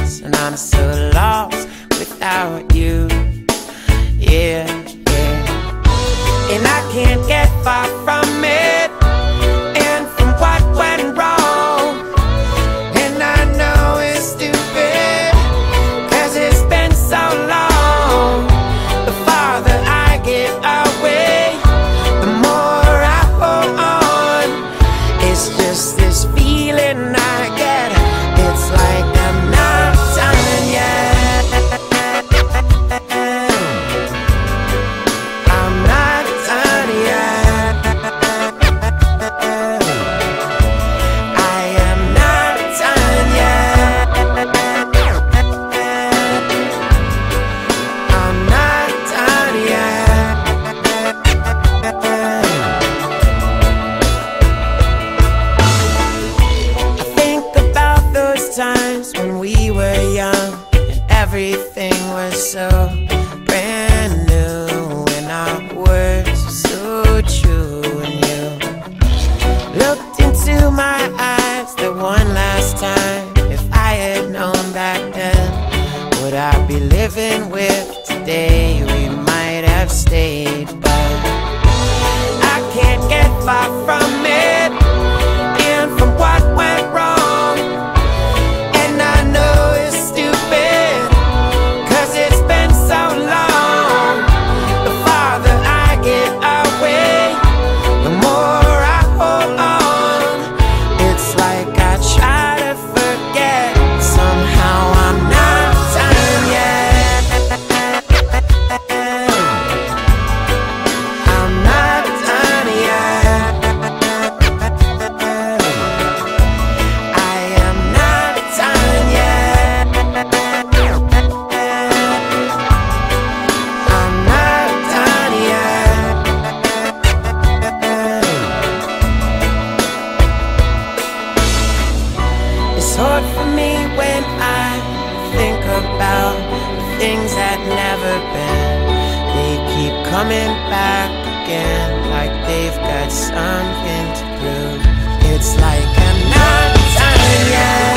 place, and I'm so lost without you. Yeah, yeah. And I can't get far from it, and from what went wrong. And I know it's stupid, 'cause it's been so long. The farther I get away, the more I hold on. It's just this feeling I get. It's like I'm not done yet. I'm not done yet. I am not done yet. I'm not done yet. I think about those times when we were young and everything was so brand new, and our words were so true. And you looked into my eyes the one last time. If I had known back then what I'd be living with today, we might have stayed. But I can't get far from it, and from what went wrong. And I know it's stupid, 'cause it's been so long. The farther I get away, the more I hold on. It's like I try to forget, somehow I'm not done yet. I'm not done yet. I am not done yet. I'm not done yet. It's hard for me when I think about the things that never been. They keep coming back again, like they've got something to prove. It's like I'm not done yet.